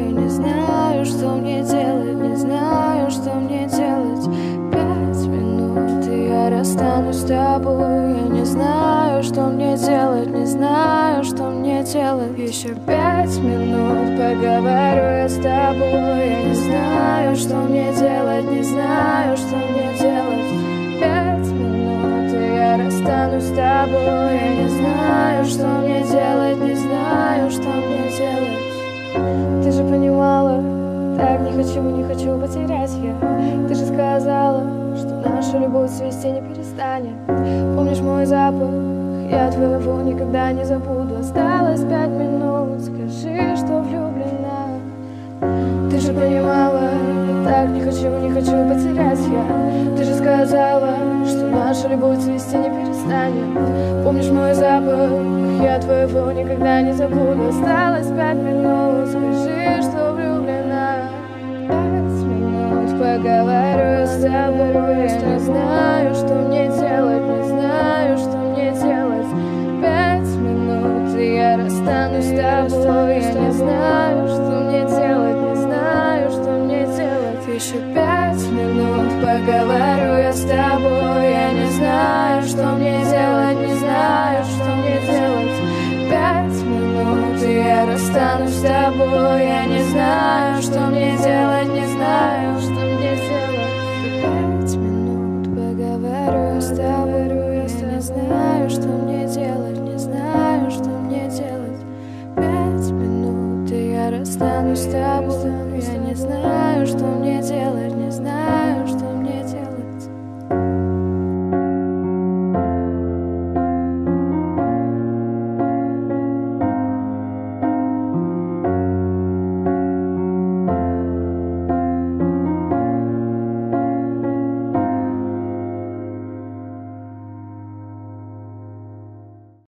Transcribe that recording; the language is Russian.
и не знаю, что мне делать, не знаю, что мне делать. 5 минут, и я расстанусь с тобой. Я не знаю, что мне делать, не знаю, что мне делать. Еще 5 минут, поговорю я с тобой. Я не знаю, что мне делать, не знаю, что мне делать. 5 минут, и я расстанусь с тобой. Я не знаю, что мне делать, не знаю, что мне делать. Ты же понимала, так не хочу потерять я. Ты же сказала, что наша любовь цвести не перестанет. Помнишь мой запах? Я твоего никогда не забуду. Осталось 5 минут, скажи, что влюблена. Ты же понимала, так не хочу потерять я. Ты же сказала, что наша любовь цвести не перестанет. Помнишь мой запах? Я твоего никогда не забуду. Осталось 5 минут, скажи, что влюблена. 5 минут, поговорю я с тобой. Я не знаю, что мне делать, не знаю, что мне делать. 5 минут, и я расстанусь с тобой. Я не знаю, что мне делать, не знаю, что мне делать. Еще 5 минут, поговорю я с тобой. Я не знаю, что мне делать, не знаю, что мне делать. 5 минут, и я расстанусь с тобой. Я не знаю, что мне делать, не знаю, что мне делать. 5 минут, поговорю я с тобой. Я не знаю, что мне делать, не знаю, что мне делать. 5 минут, и я расстанусь с тобой. Я не знаю, что мне